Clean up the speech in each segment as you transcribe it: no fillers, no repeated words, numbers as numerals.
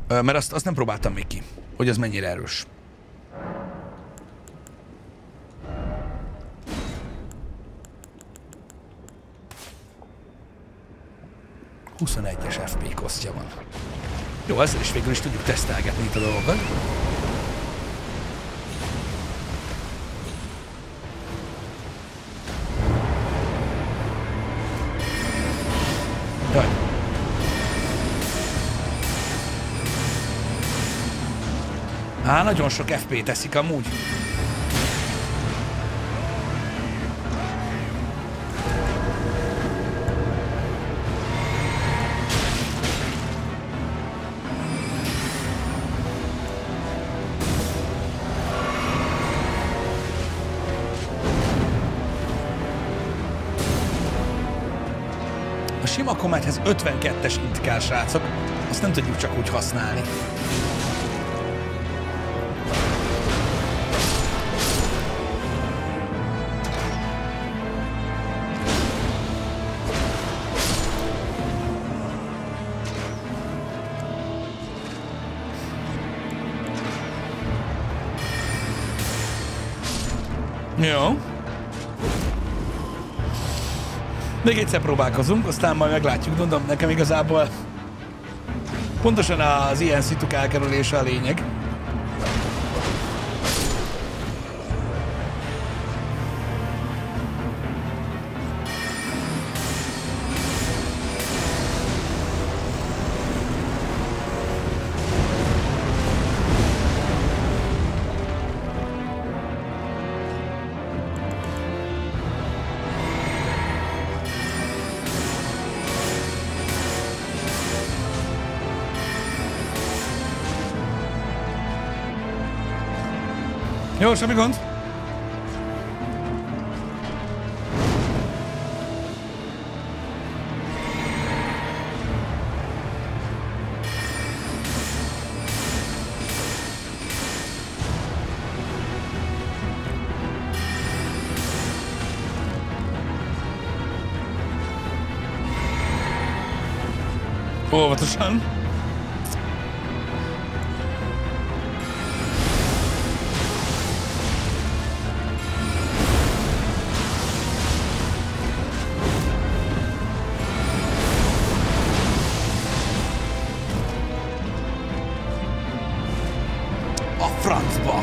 Mert azt nem próbáltam még ki, hogy az mennyire erős. ...21-es FP kosztja van. Jó, ezzel is végül is tudjuk tesztelgetni itt a dolgokat. Jaj. Nagyon sok FP teszik amúgy. A sima Comethez 52-es int kell, srácok. Azt nem tudjuk csak úgy használni. Jó. Még egyszer próbálkozunk, aztán majd meglátjuk. Mondom, nekem igazából pontosan az ilyen szituk elkerülése a lényeg. Jó, semmi gond. Óvatosan. Francba!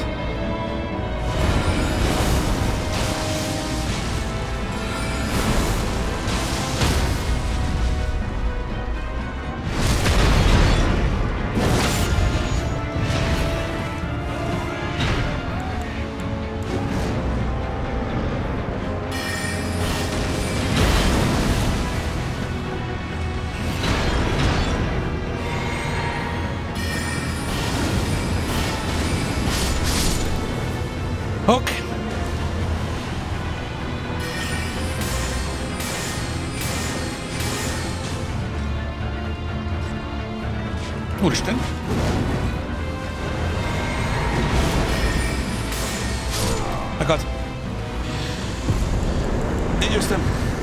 Ok. Úristen. Megad. Így győztem.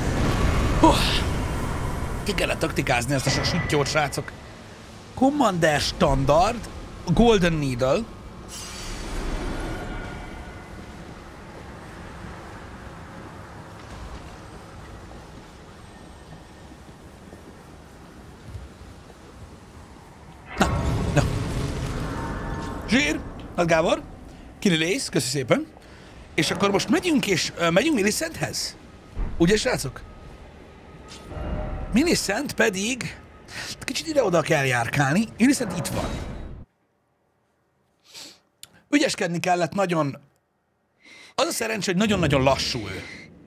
Ki kellett taktikázni ezt a süttyót, srácok. Commander Standard, Golden Needle. Zsír, Nagy Gábor, Kililész, köszi szépen. És akkor most megyünk Millicenthez? Ugye, srácok? Millicent pedig... Kicsit ide-oda kell járkálni. Millicent itt van. Ügyeskedni kellett nagyon... Az a szerencsé, hogy nagyon-nagyon lassú ő.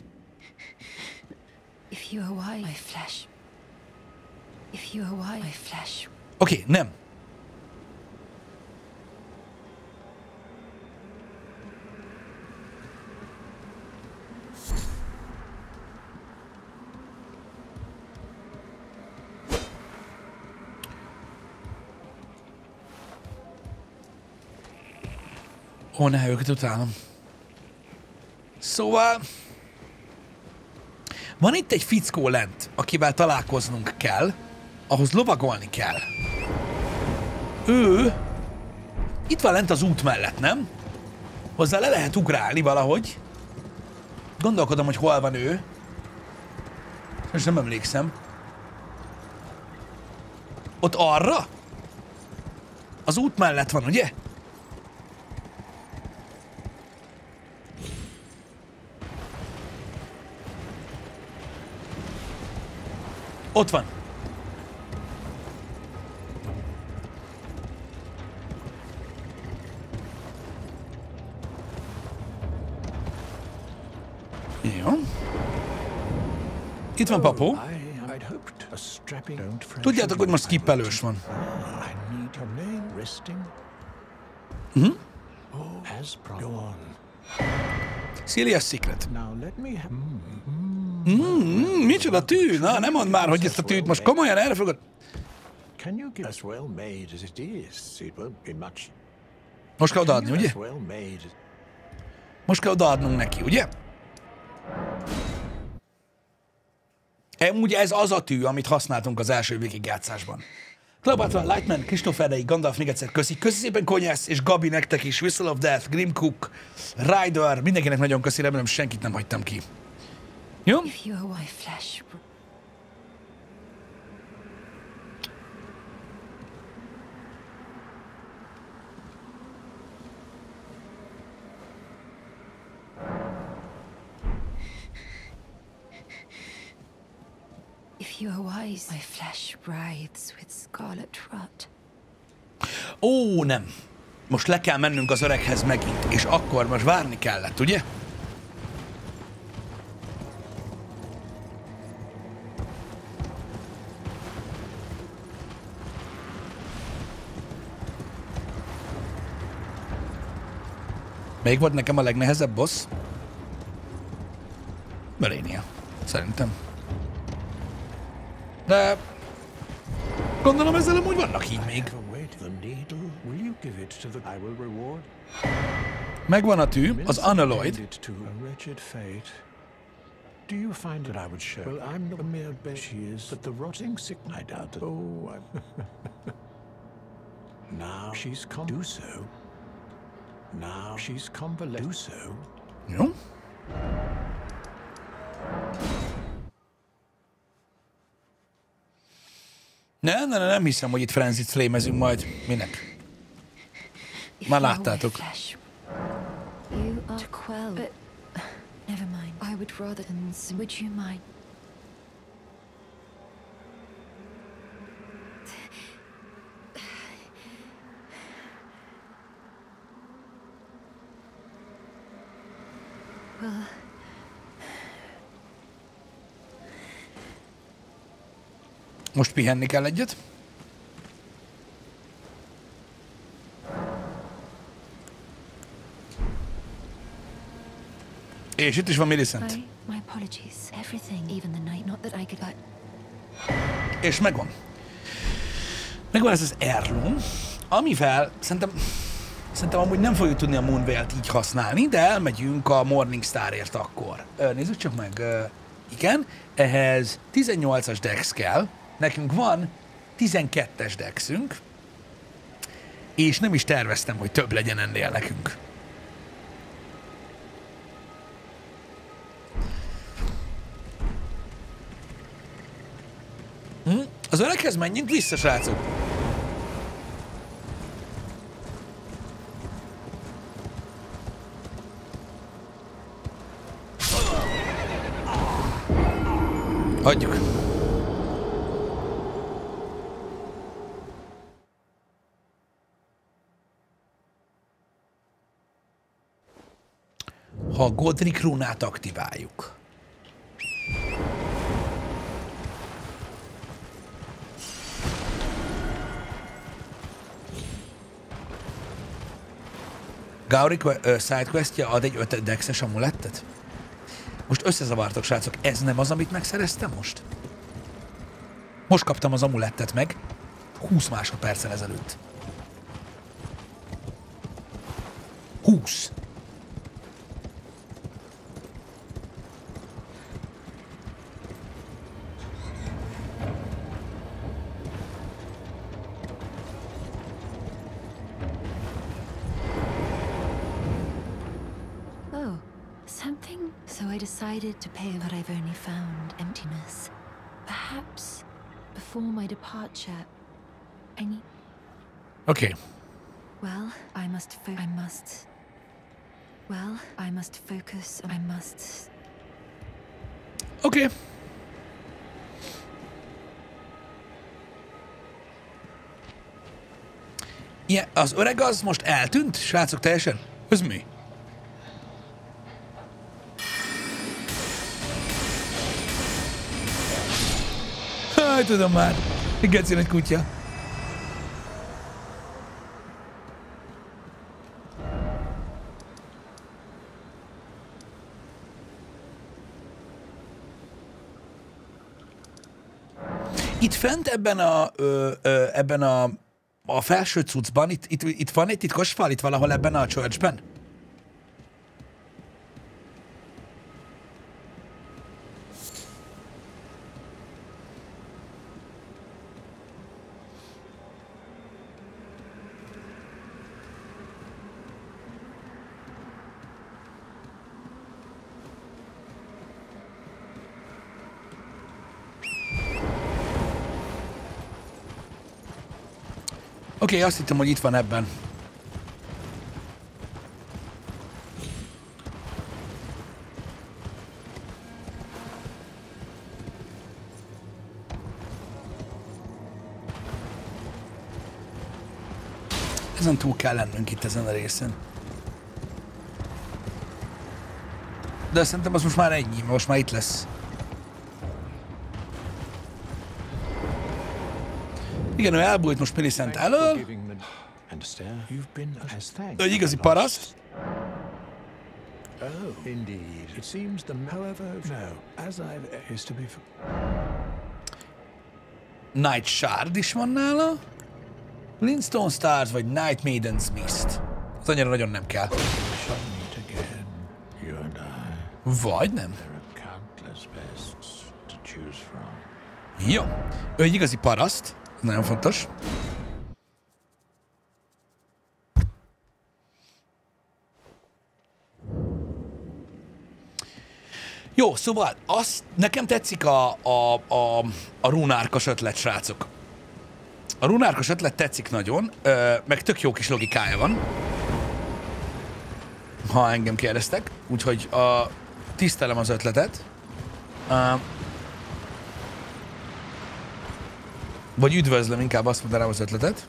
Oké, nem. Ó, ne, őket utálom. Szóval... Van itt egy fickó lent, akivel találkoznunk kell, ahhoz lovagolni kell. Ő itt van lent az út mellett, nem? Hozzá le lehet ugrálni valahogy. Gondolkodom, hogy hol van ő. Most nem emlékszem. Ott arra? Az út mellett van, ugye? Ott van. Jó. Itt van Papó. Tudjátok, hogy most skippelős van. Serious Secret. Micsoda tű? Na, nem mondd már, hogy ezt a tűt most komolyan erre fogod. Most kell odaadni, ugye? Most kell odaadnunk neki, ugye? Ugye ez az a tű, amit használtunk az első végigjátszásban. Kleopatra, Lightman, Kristóferrei, Gandalf, még egyszer köszi. Köszi szépen Konyász és Gabi nektek is, Whistle of Death, Grim Cook, Ryder, mindenkinek nagyon köszi, remélem senkit nem hagytam ki. Jó? If you are wise, my flesh writhes with scarlet rot. Ó, nem. Most le kell mennünk az öreghez megint, és akkor most várni kellett, ugye? Még volt nekem a legnehezebb boss? Melénia, szerintem. De gondolom ezzel amúgy vannak így még. Megvan a tű, az Unalloyed. Do you find that I would show? Well, I'm not a mere bed. She is, but the rotting sick. I doubt it. Oh, now she's do so. Now she's convalescent. Do so. Jó. Nem hiszem, hogy itt Frenzy-t flémezünk majd. Minek? Már láttátok. You are quell, but never mind. I would rather than would you mind? Well, most pihenni kell egyet. És itt is van Millicent. My apologies. Everything, even the night, not that I could. És megvan. Megvan ez az heirloom, amivel szerintem amúgy nem fogjuk tudni a Moonveil-t így használni, de elmegyünk a Morningstarért akkor. Nézzük csak meg. Igen, ehhez 18-as dex kell. Nekünk van 12-es dexünk, és nem is terveztem, hogy több legyen ennél nekünk. Az öreghez menjünk vissza, srácok! Hagyjuk. Ha a Godric rúnát aktiváljuk. Gauri sidequestja ad egy 5 dexes amulettet? Most összezavartok, srácok, ez nem az, amit megszereztem most? Most kaptam az amulettet meg 20 másodperccel ezelőtt. 20. So I decided to pay what I've only found emptiness. Perhaps before my departure, I need... Oké. Well, I must focus. Oké. Igen, az öreg az most eltűnt, srácok, teljesen? Ez mi? Hát, tudom már. Geci nagy kutya. Itt fent ebben a felső cuccban, itt van egy titkos fal, itt valahol ebben a churchben? Oké, azt hittem, hogy itt van ebben. Ezen túl kell lennünk itt ezen a részen. De szerintem az most már ennyi, most már itt lesz. Igen, ő elbújt most Millicent elől. Ő egy igazi paraszt. Oh, indeed. It seems however, no, as I've is to be. Night Shard is van nála. Glintstone Stars vagy Night Maiden's Mist. Az annyira nagyon nem kell. Vagy nem. Jó. Ő egy igazi paraszt. Nagyon fontos. Jó, szóval nekem tetszik a runárkos ötlet, srácok. A runárkos ötlet tetszik nagyon, meg tök jó kis logikája van. Ha engem kérdeztek. Úgyhogy tisztelem az ötletet. Vagy üdvözlöm, inkább azt mondanám az ötletet.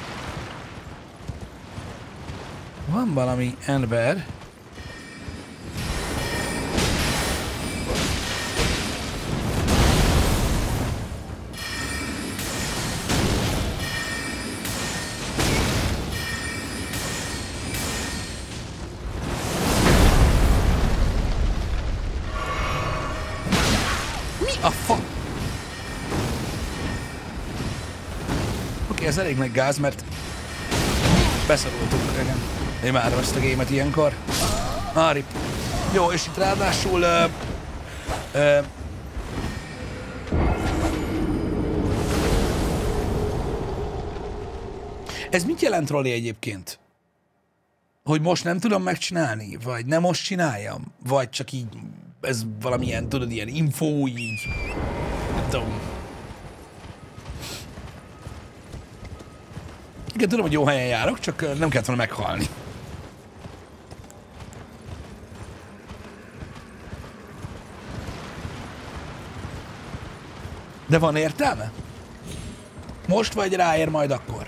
Van valami ember. Mi a fa... Ez elég nagy gáz, mert beszorultunk, igen. Imádom ezt a gémet ilyenkor. Rip. Jó, és itt ráadásul ez mit jelent, Roli, egyébként? Hogy most nem tudom megcsinálni? Vagy nem most csináljam? Vagy csak így, ez valamilyen, tudod, ilyen info, így, nem tudom. Igen, tudom, hogy jó helyen járok, csak nem kellett volna meghalni. De van értelme? Most vagy ráér majd akkor?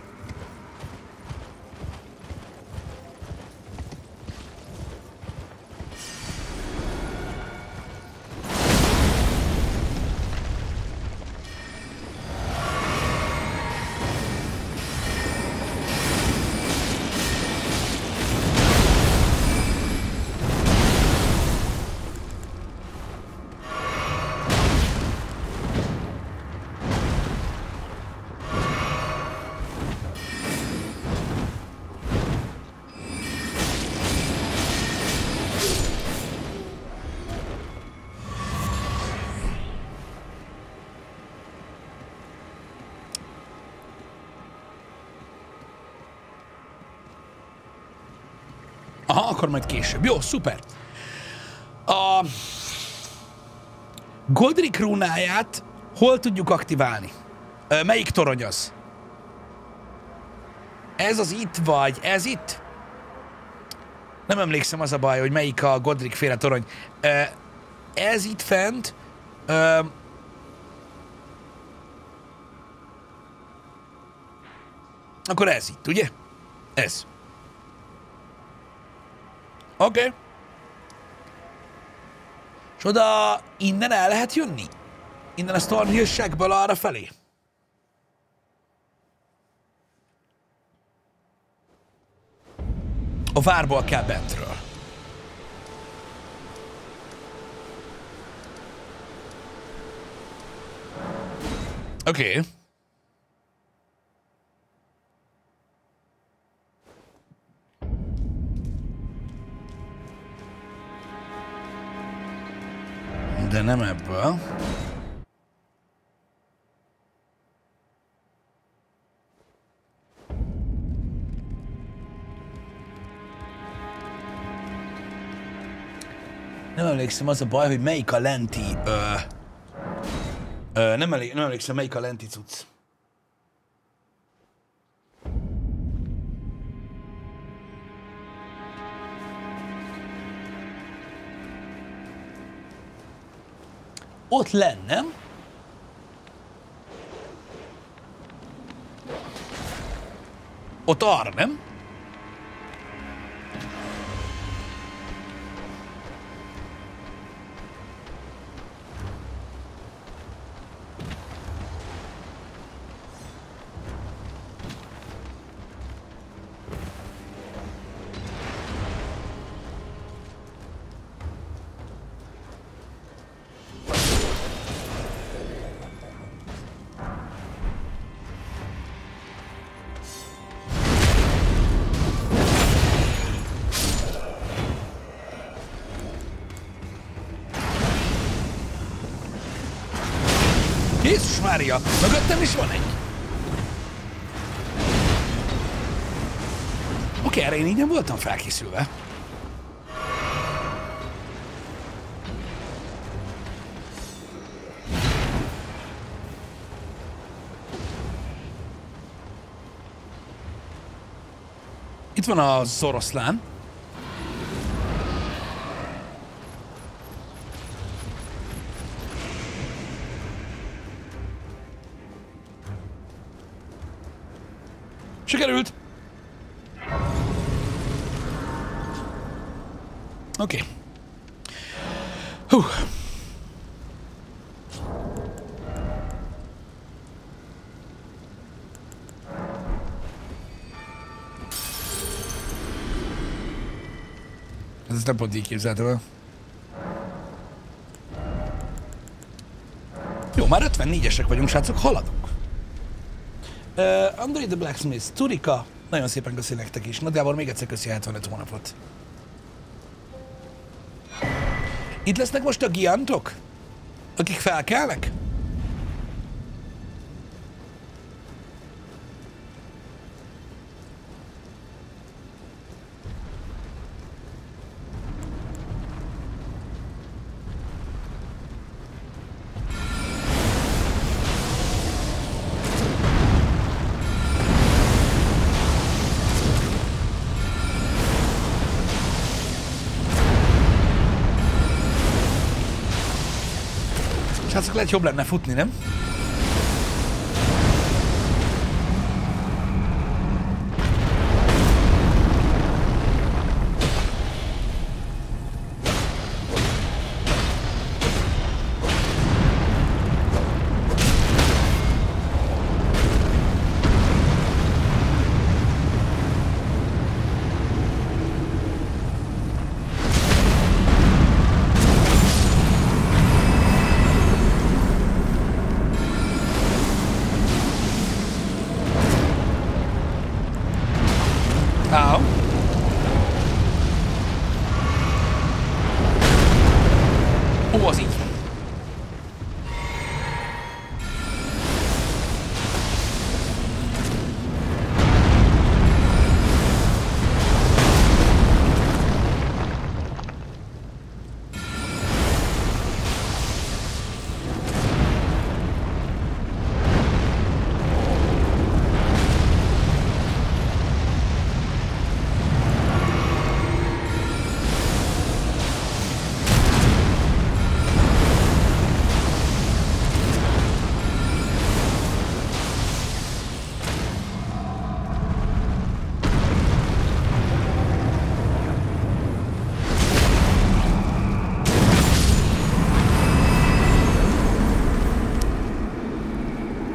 Aha, akkor majd később. Jó, szuper. Godric rúnáját hol tudjuk aktiválni? Melyik torony az? Ez az itt vagy? Ez itt? Nem emlékszem, az a baj, hogy melyik a Godric féle torony. Ez itt fent. Akkor ez itt, ugye? Ez. Oké. Okay. És oda innen el lehet jönni? Innen a Stormhill Shackből arra felé? A várból kell bentről. Oké. Okay. De nem ebből. Nem emlékszem, az a baj, hogy melyik a lenti... nem emlékszem, melyik a lenti cucc. Ott lennem. Ott arra, nem? Jézus Mária, mögöttem is van egy. Oké, erre én így nem voltam felkészülve. Itt van az oroszlán. Sikerült! Oké. Okay. Hú. Ez nem pont így képzeltem el. Jó, már 54-esek vagyunk, srácok, haladunk. Android the Blacksmith, Turika, nagyon szépen köszi nektek is. Nagyjából még egyszer köszi 75 hónapot. Itt lesznek most a giantok, akik felkelnek? Srácok, lehet jobb lenne futni, nem?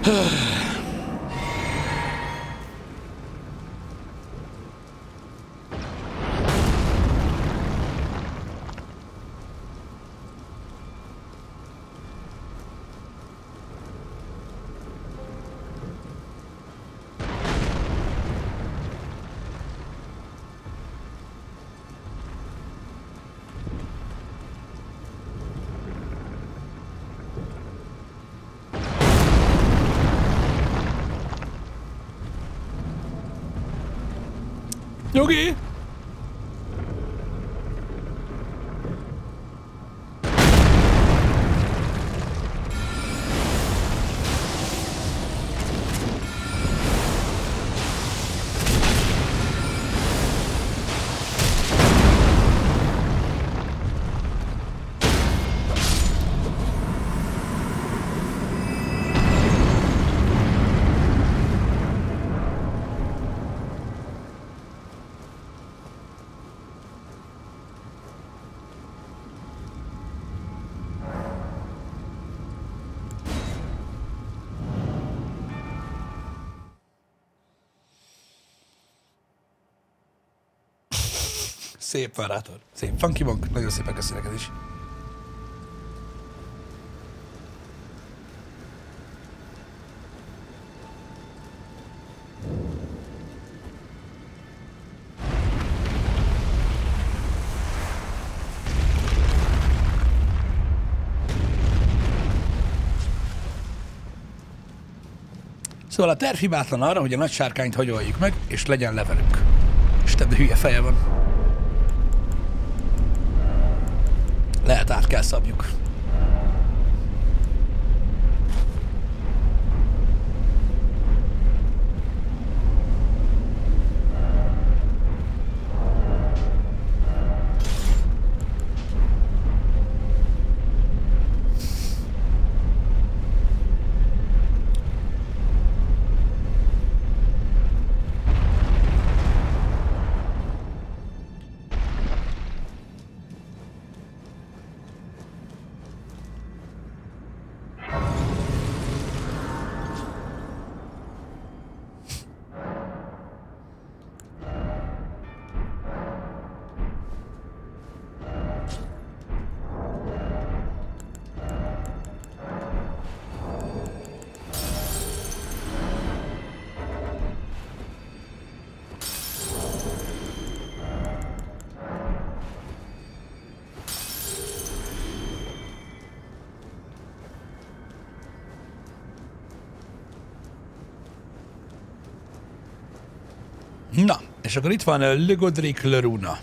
Nyugi! Szép Varátor. Szép. Funky Monk. Nagyon szépen köszönöm neked is. Szóval a terv hibátlan arra, hogy a nagy sárkányt hagyoljuk meg, és legyen levelünk. Isten, de hülye feje van. Lehet át kell szabjuk. Na, és akkor itt van Le Godric Le Runa.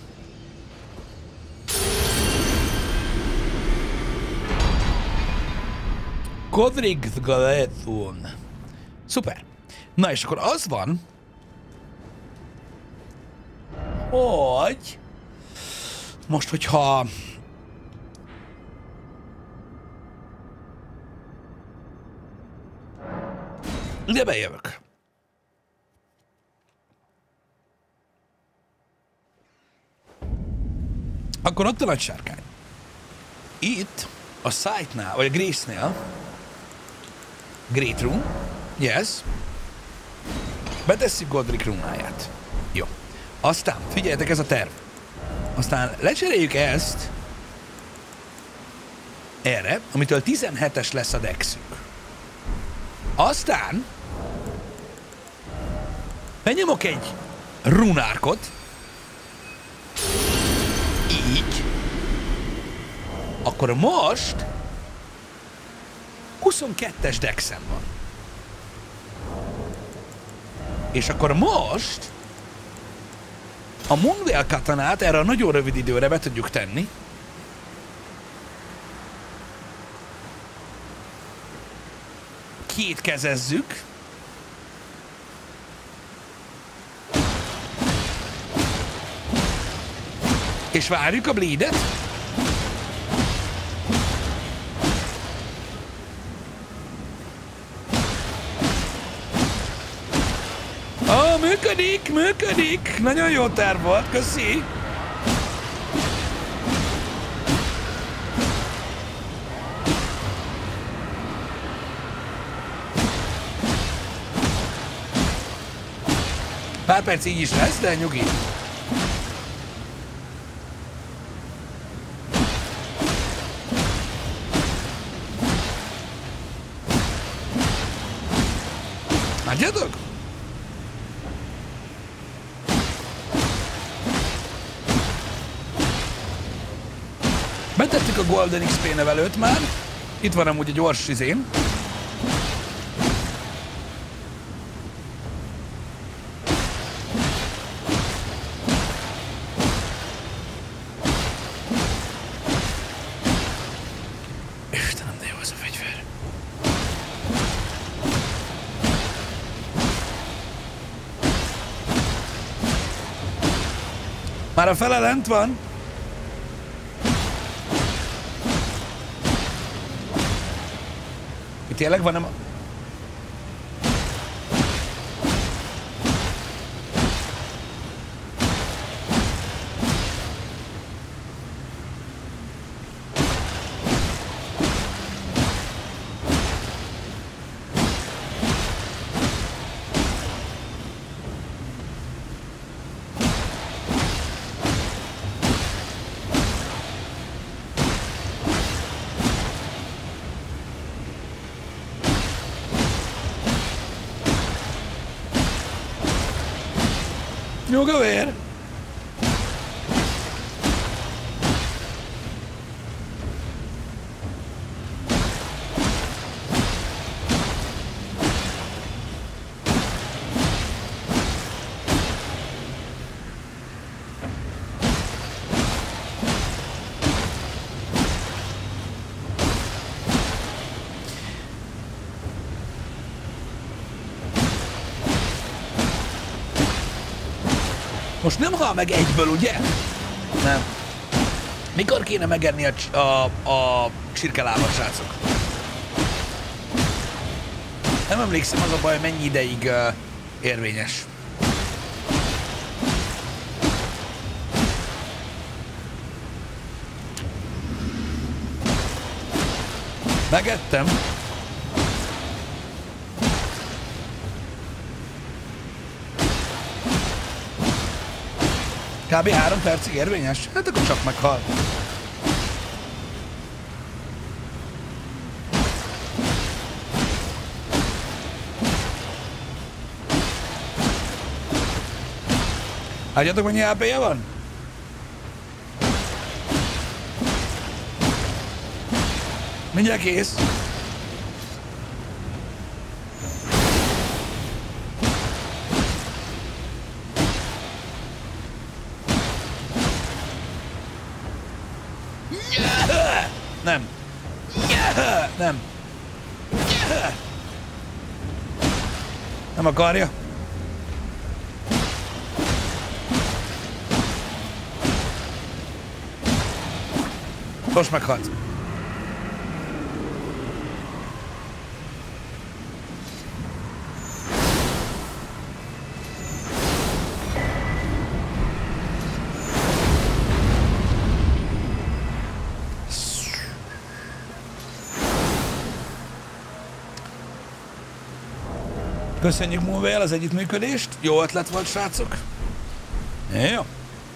Godric Galethon. Szuper. Na, és akkor az van, hogy most, hogyha ide bejövök, akkor ott a nagy sárkány. Itt, a site-nál, vagy a Grace-nél, Great Room, yes, betesszük Godric runáját. Jó. Aztán, figyeljetek, ez a terv. Aztán lecseréljük ezt erre, amitől 17-es lesz a dexünk. Aztán benyomok egy runárkot, így, akkor most 22-es dexem van. És akkor most a Moonveil katanát erre a nagyon rövid időre be tudjuk tenni. Kétkezezzük. És várjuk a bleedet. Működik, működik! Nagyon jó terv volt, köszi! Pár perc így is lesz, de nyugi. Látjátok? Betettük a Golden XP nevelőt már. Itt van amúgy a gyors izén. Istenem, de jó ez a fegyver. Már a fele lent van. Itt tényleg van, nem... Nyugavér! Most nem hal meg egyből, ugye? Nem. Mikor kéne megenni a csirkelábat, srácok? Nem emlékszem, az a baj, mennyi ideig érvényes. Megettem. Kb. 3 percig érvényes? Hát akkor csak meghal. Látjátok, mennyi HP-je van? Mindjárt kész. Nem. Nem. Nem akarja. Most meghalt. Köszönjük Moonvale az együttműködést. Jó ötlet volt, srácok. Jó.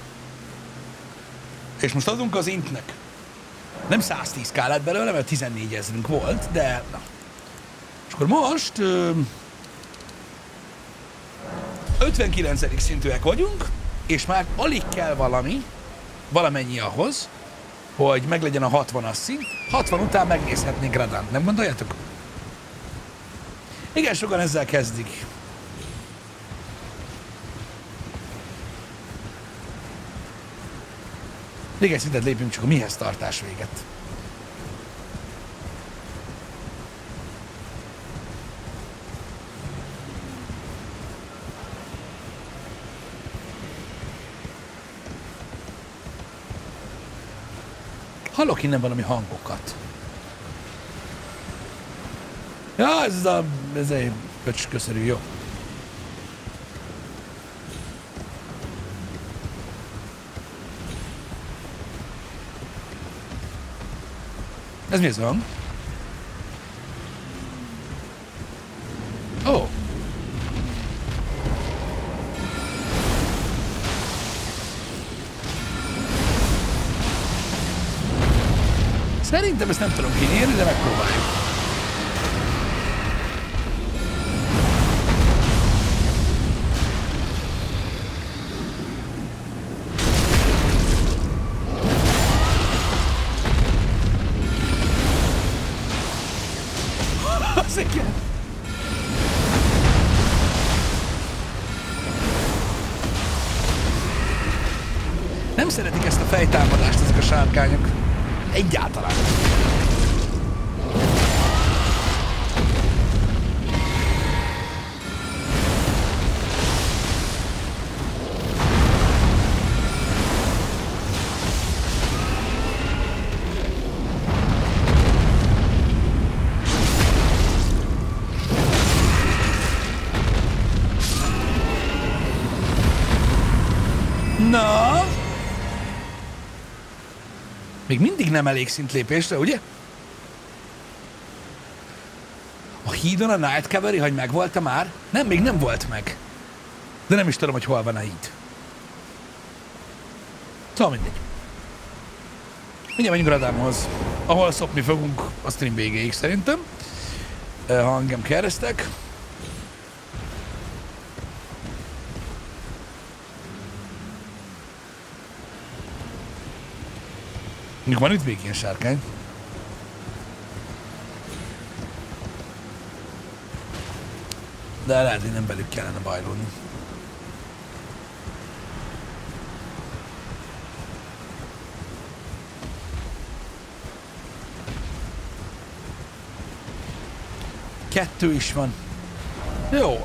És most adunk az intnek. Nem 110k lett belőle, mert 14 000 volt, de na. És akkor most 59. szintűek vagyunk, és már alig kell valamennyi ahhoz, hogy meglegyen a 60-as szint. 60 után megnézhetnénk Radant, nem gondoljátok? Igen, sokan ezzel kezdik. Véges szintet lépjünk csak a mihez tartás véget. Hallok innen valami hangokat. Ja, ez egy köcsköszörű, jó. Ez mi az hang? Ó. Szerintem ezt nem tudom kinyírni, de megpróbáljuk. Nem szeretik ezt a fejtámadást ezek a sárkányok. Egyáltalán. Na? Még mindig nem elég szintlépésre, ugye? A hídon a Night Cavalry, hogy megvolt-e már? Nem, még nem volt meg. De nem is tudom, hogy hol van a híd. Szóval mindegy. Mindjárt menjünk Radámhoz, ahol szopni fogunk a stream végéig szerintem. Ha engem kérdeztek. Mondjuk van itt még ilyen sárkány. De lehet, hogy nem velük kellene bajlódni. Kettő is van. Jó,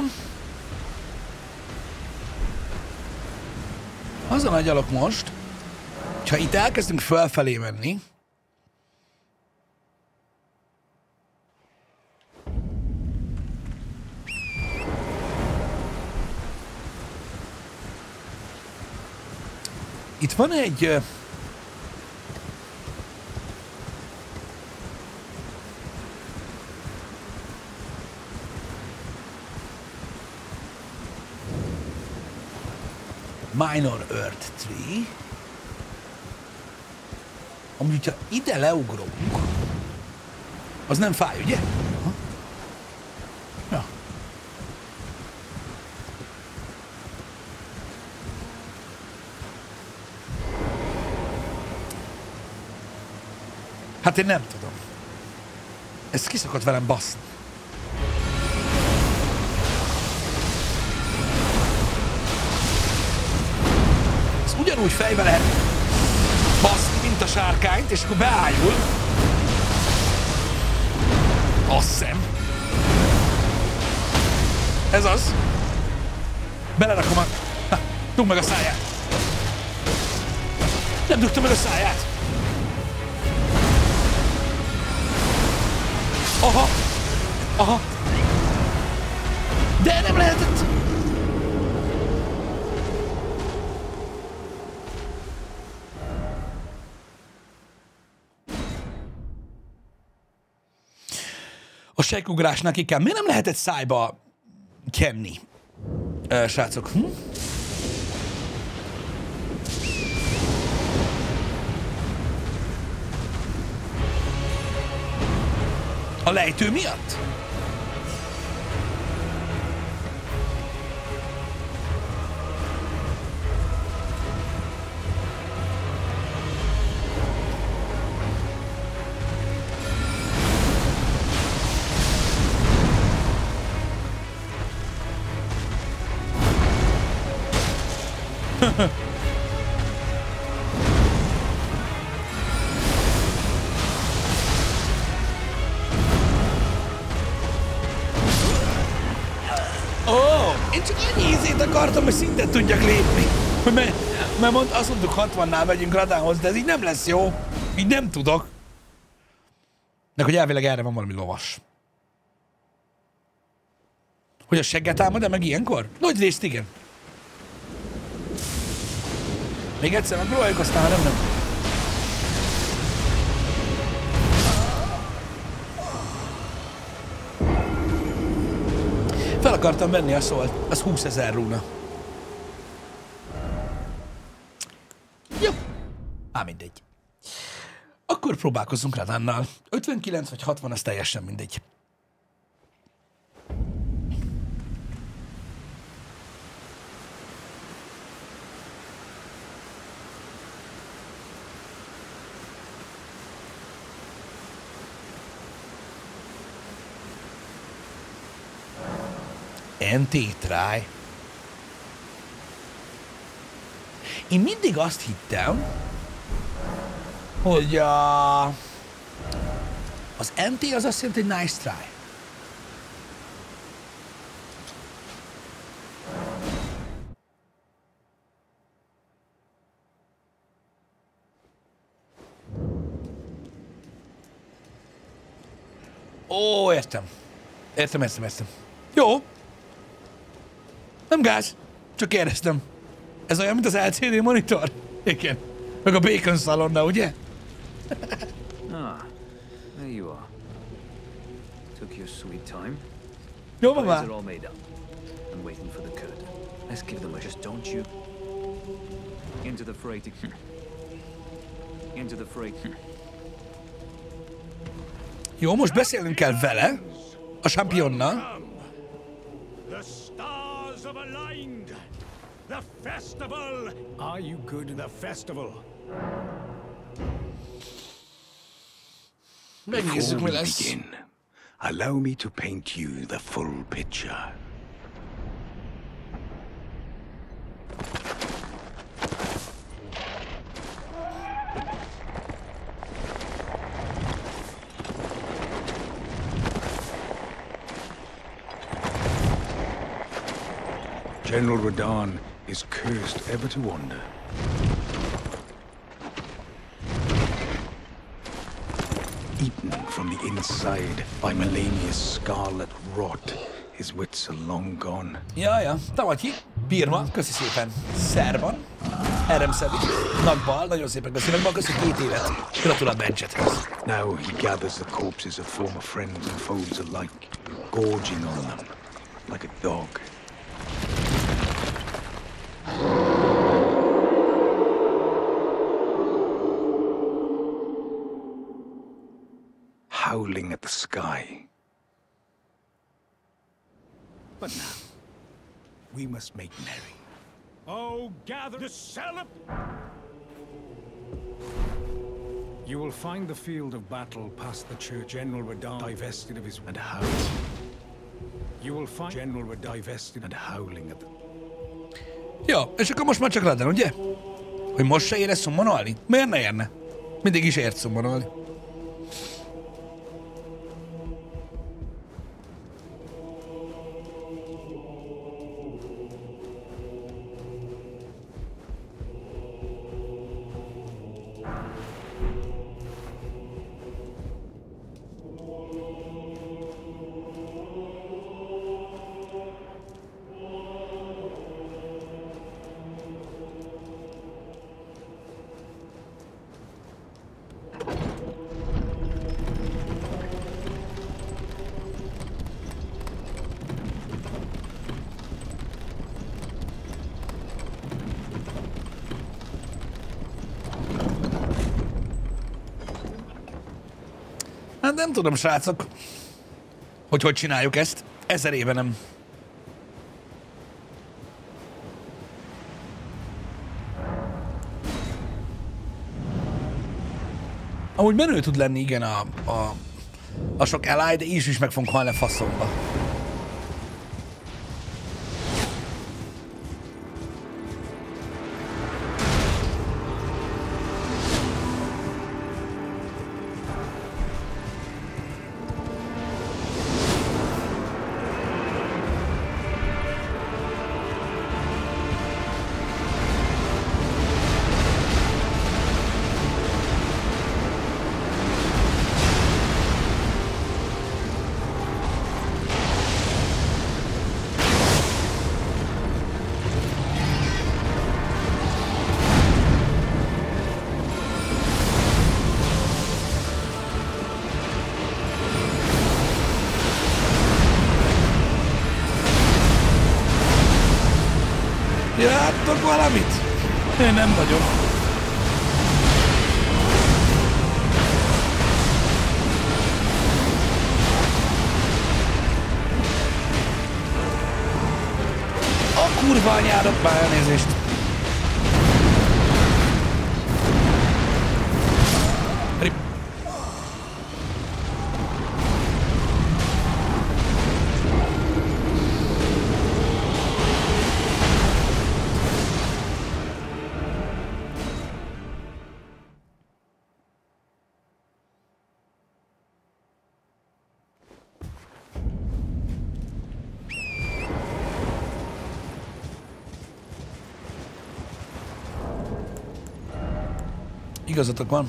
azon agyalok most, ha itt elkezdünk felfelé menni, itt van egy Minor Earth Tree. Amúgy, hogyha ide leugrunk, az nem fáj, ugye? Aha. Ja. Hát én nem tudom. Ez ki szokott velem baszni. Ez ugyanúgy fejbe lehet baszni, mint a sárkányt, és akkor beájul. Azt hiszem. Ez az. Belerakom a... Na, dugd meg a száját. Nem dugta meg a száját. Aha. Aha. De nem lehetett. A sejkugrásnak ki kell. Miért nem lehetett szájba kenni, srácok? A lejtő miatt? Én csak annyi ízét akartam, hogy szintet tudjak lépni. Mert azt mondtuk 60-nál megyünk Radánhoz, de ez így nem lesz jó. Így nem tudok. De hogy elvileg erre van valami lovas. Hogy a segget támad-e meg ilyenkor? Nagy részt igen. Még egyszer megpróbáljuk, aztán nem. Fel akartam venni a szólt, az 20 000 rúna. Jó. Mindegy. Akkor próbálkozzunk rá annál. 59 vagy 60, az teljesen mindegy. NT try. Én mindig azt hittem, hogy az NT az azt jelenti, hogy nice try. Ó, értem. Értem. Jó. Nem gáz. Csak kérdeztem. Ez olyan, mint az LCD monitor? Igen. Meg a Bacon szalonna, ugye? There you are. Took your sweet time. Jó van Planes már. are all made up. I'm waiting for the curtain. Let's give them a just don't you. Into the fray. Into the fray. Jó, most beszélnünk kell vele, a championnal. The stars have aligned. The festival. Are you good in the festival? Megnézzük, mi lesz. Begin, allow me to paint you the full picture. General Radahn is cursed ever to wander. Eaten from the inside by Melania's scarlet rot, his wits are long gone. Ja, te vagy ki? Birma, köszi szépen. Szerban. Eremszedi. Nagbal, nagyon szépen köszi. Nagbal, köszi 2 évet. Gratulál Benjethez. Now he gathers the corpses of former friends and foes alike, gorging on them like a dog. Howling at the sky. But now, we must make merry. Oh, gather to celebrate! You will find the field of battle past the church. General Radahn divested of his and howling. You will find General Radahn divested and howling at the... Ja, és akkor most már csak Radan, ugye? Hogy most se érez szommonolni? Miért ne érne? Mindig is ért szommonolni. Hát nem tudom, srácok, hogy csináljuk ezt. 1000 éve nem. Amúgy menő tud lenni, igen, a sok Ally, de is meg fogunk halni a faszomba. Láttok valamit? Én nem nagyon. kurva anyádat, már elnézést. Rip. Igazatok van.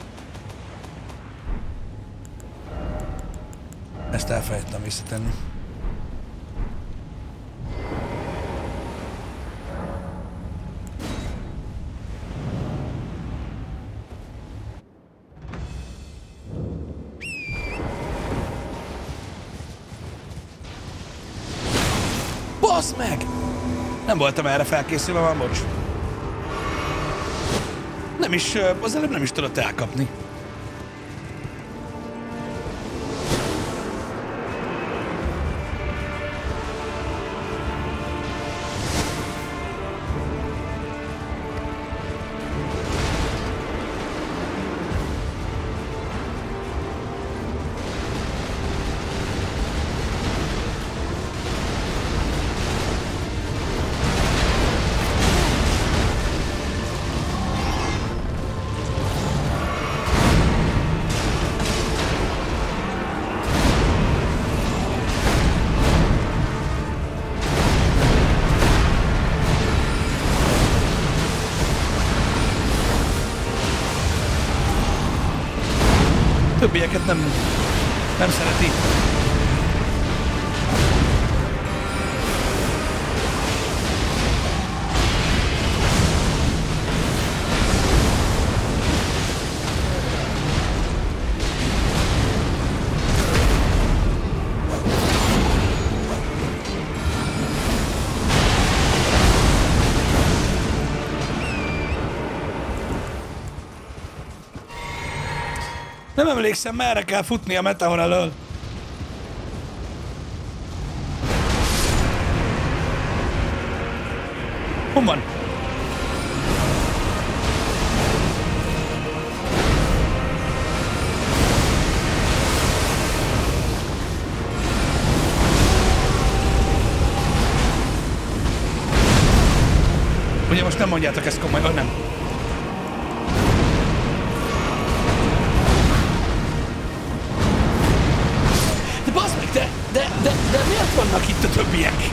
Ezt elfelejtettem visszatenni. Basz meg! Nem voltam erre felkészülve, van bocs. Nem is, az előbb nem is tudott elkapni. Többieket nem szereti. Nem emlékszem, merre kell futni a Meteor elől. Hol van? Ugye most nem mondjátok ezt komolyan, nem? De miért vannak itt a többiek?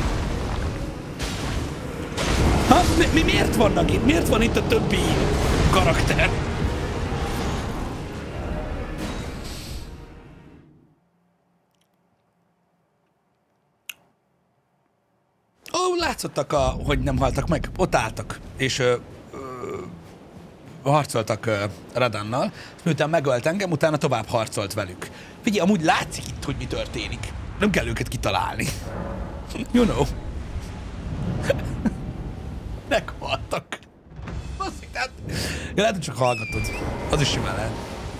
Ha? Miért vannak itt? Miért van itt a többi karakter? Ó, látszottak, hogy nem haltak meg. Ott álltak, és harcoltak Radannal, és miután megölt engem, utána tovább harcolt velük. Figyelj, amúgy látszik itt, hogy mi történik. Nem kell őket kitalálni. You know. Meghaltak. Basszik, tehát... Ja, lehet, hogy csak hallgatod. Az is simán lehet.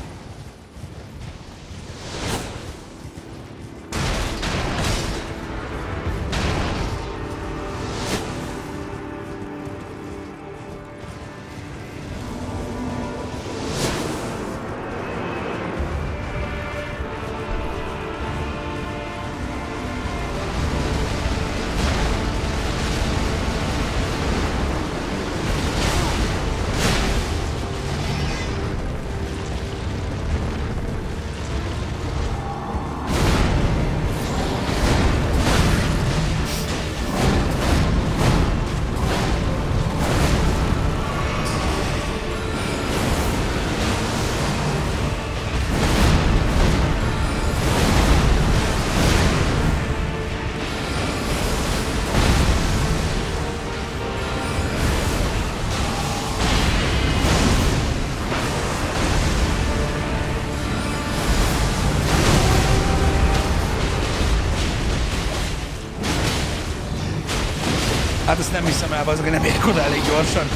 Hát ezt nem hiszem el, azok nem érek oda elég gyorsan.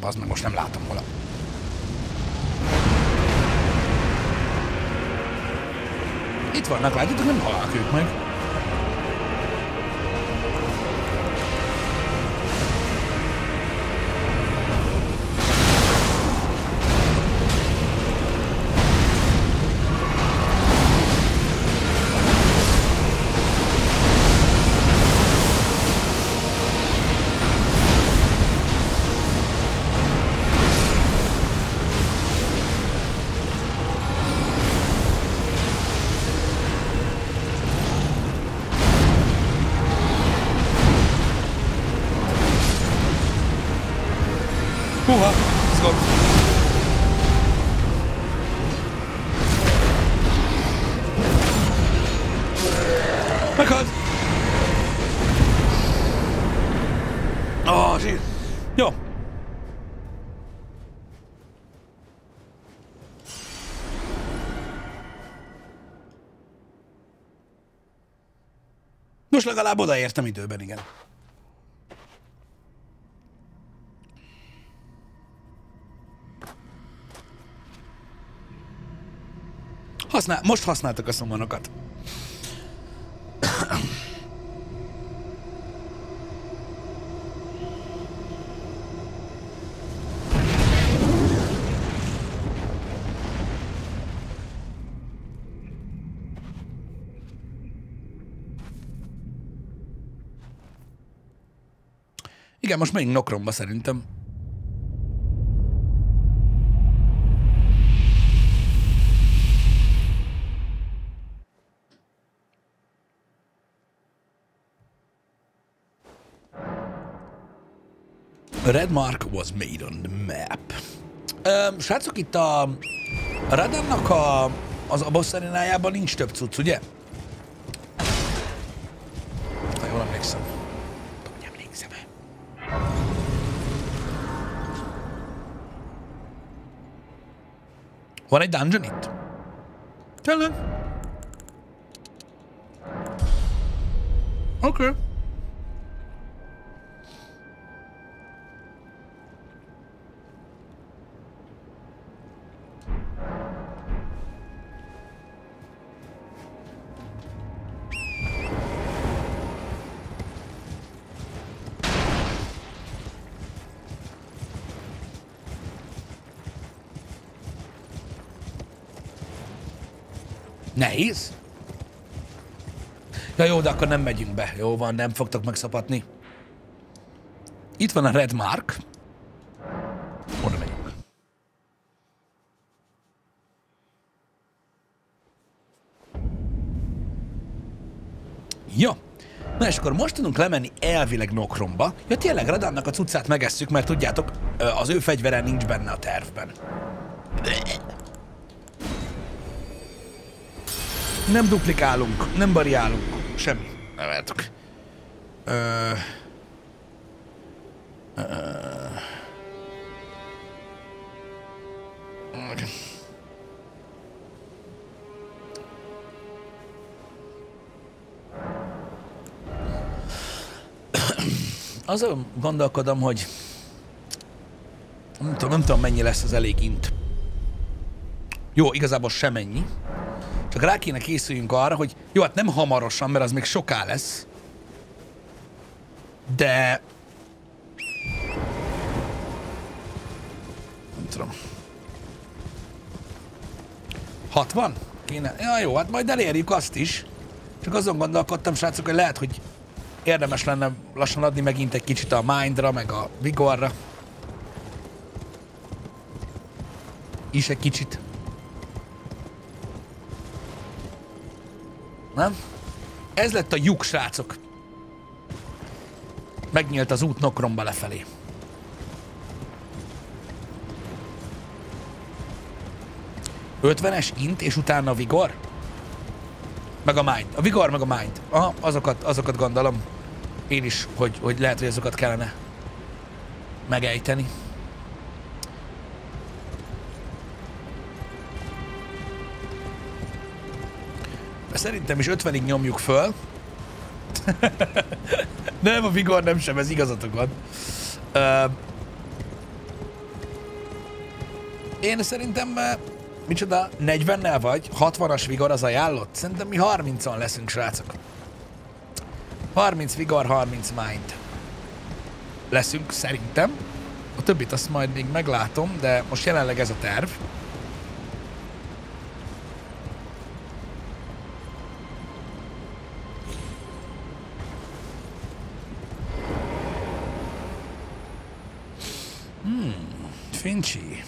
bazd meg, most nem látom hol. Itt vannak, látjátok, nem halálnak ők meg. Húha, izgom. Meghalt. Zsír. Jó. Most legalább odaértem időben, igen. Most használtak a szumonokat. Igen, most megyünk Nokromba szerintem. A red mark was made on the map. Srácok, itt a Radannak a boss arénájában nincs több cucc, ugye? Ha jól emlékszem. Hogy emlékszem. Van egy dungeon itt? Tényleg? Oké. Okay. Nehéz? Ja jó, de akkor nem megyünk be. Jó van, nem fogtok megszapatni. Itt van a red mark. Oda megyünk. Jó. Na és akkor most tudunk lemenni elvileg Nokromba. Ja tényleg, Radannak a cuccát megesszük, mert tudjátok, az ő fegyvere nincs benne a tervben. Nem duplikálunk, nem variálunk, semmi. Nem vártok. Azon gondolkodom, hogy nem tudom mennyi lesz az elég int. Jó, igazából semennyi. Csak rá kéne készüljünk arra, hogy jó, hát nem hamarosan, mert az még soká lesz. De... nem tudom. 60? Kéne? Ja, jó, hát majd elérjük azt is. Csak azon gondolkodtam, srácok, hogy lehet, hogy érdemes lenne lassan adni megint egy kicsit a Mindra, meg a Vigorra. Is egy kicsit. Nem? Ez lett a lyuk, srácok. Megnyílt az út Nokromba lefelé. ...50-es int, és utána a Vigor? Meg a Mind. A Vigor, meg a Mind. Aha, azokat gondolom. Én is, hogy lehet, hogy azokat kellene megejteni. Szerintem is 50-ig nyomjuk föl. Nem, a Vigor nem sem, ez igazatok van. Én szerintem, micsoda, 40-nel vagy? 60-as vigor az ajánlott? Szerintem mi 30-on leszünk, srácok. 30 vigor, 30 mind. Leszünk, szerintem. A többit azt majd még meglátom, de most jelenleg ez a terv. Finchy.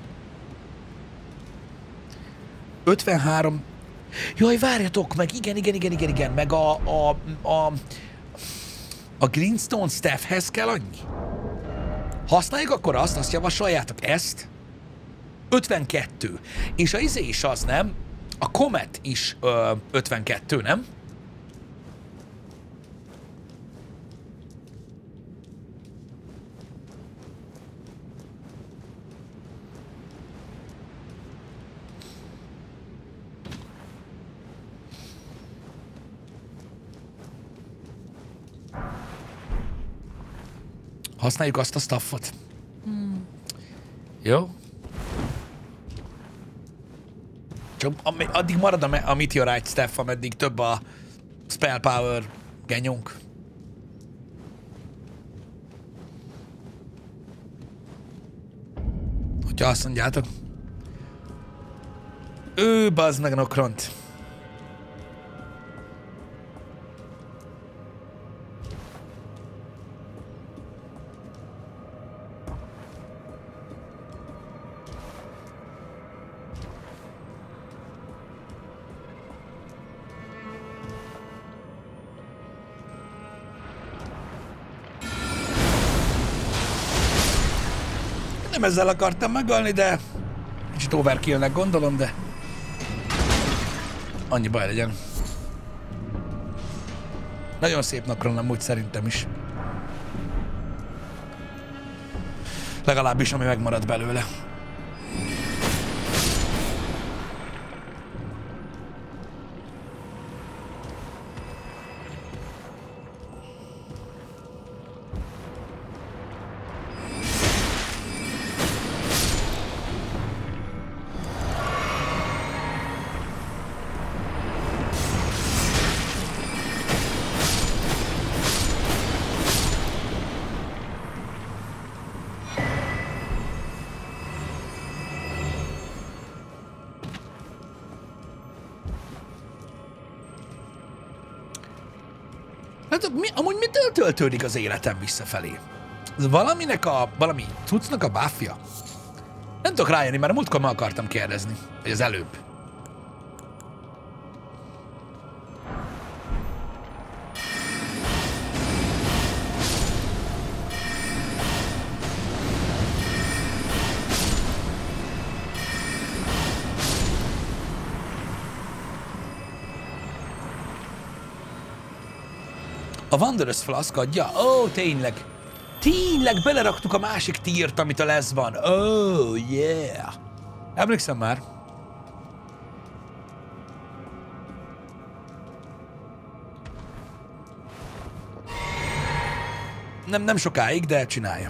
53. Jaj, várjatok meg, igen. Meg a Greenstone Staffhez kell annyi. Használjuk akkor azt javasoljátok ezt. 52. És a izé is az, nem? A Comet is 52, nem? Használjuk azt a staffot. Jó? Csak addig marad a Meteorite staff, ameddig több a spell power genyunk. Hogyha azt mondjátok. Bazd meg Nokront. Nem ezzel akartam megölni, de kicsit overkillnek gondolom, de annyi baj legyen. Nagyon szép Nokron amúgy szerintem is. Legalábbis ami megmarad belőle. Amúgy mitől töltődik az életem visszafelé? Ez valami cuccnak a buffja? Nem tudok rájönni, mert a múltkor meg akartam kérdezni. Vagy az előbb. A Wanderer's Flask adja? Ó, tényleg. Tényleg beleraktuk a másik tírt, amit a lesz van. Oh, yeah. Emlékszem már. Nem sokáig, de csinálja.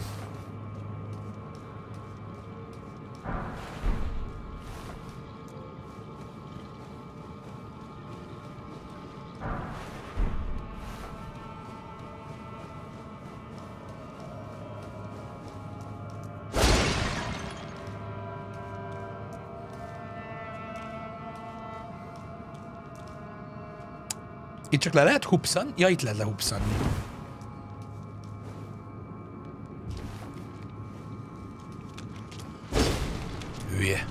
Itt csak le lehet hupszan? Ja, itt lehet lehupszanni. Hülye.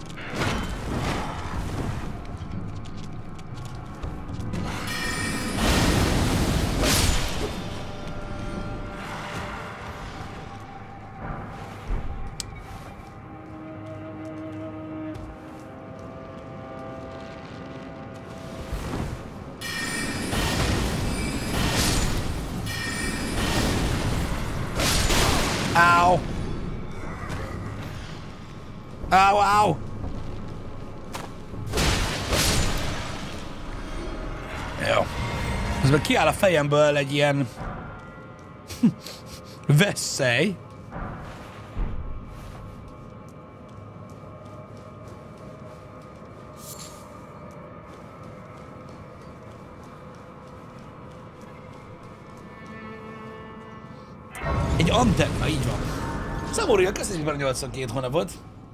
Au! Jó. Közben kiáll a fejemből egy ilyen veszély. Egy antenna, így van. Szamúria, köszönjük már a 82 hónapot.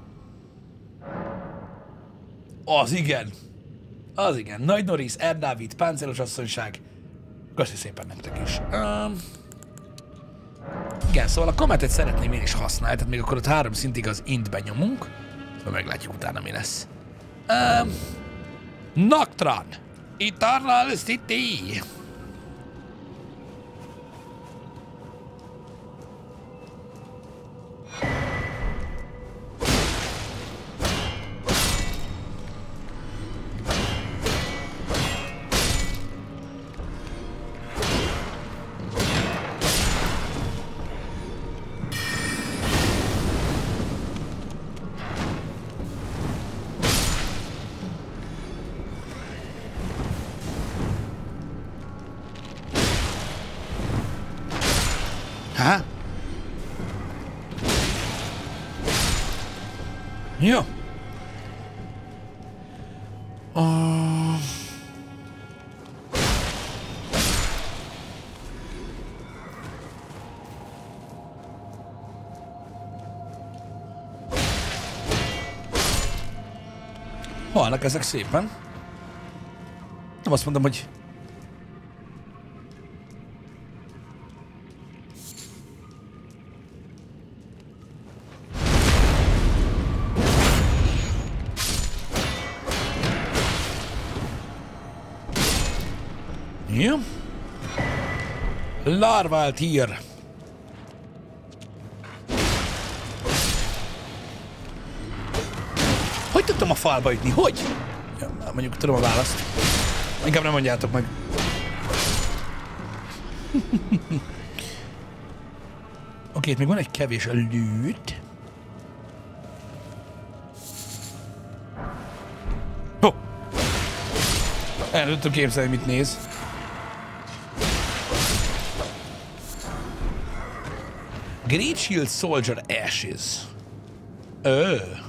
Az igen. Az igen. Nagy Norris, R. Dávid, Páncélos asszonyság. Köszi szépen nektek is. Igen, szóval a Cometet szeretném én is használni, tehát még akkor ott 3 szintig az intben nyomunk. Szóval meglátjuk utána, mi lesz. Noctron. Eternal City. Jó. Halnak ezek szépen. Nem azt mondom, hogy... Jó. Larval tier. Hogy tudtam a falba jutni? Hogy? Ja, mondjuk tudom a választ. Inkább nem mondjátok meg. Oké, itt még van egy kevés lőt. Ho! El tudtam képzelni, mit néz. Great Shield Soldier Ashes.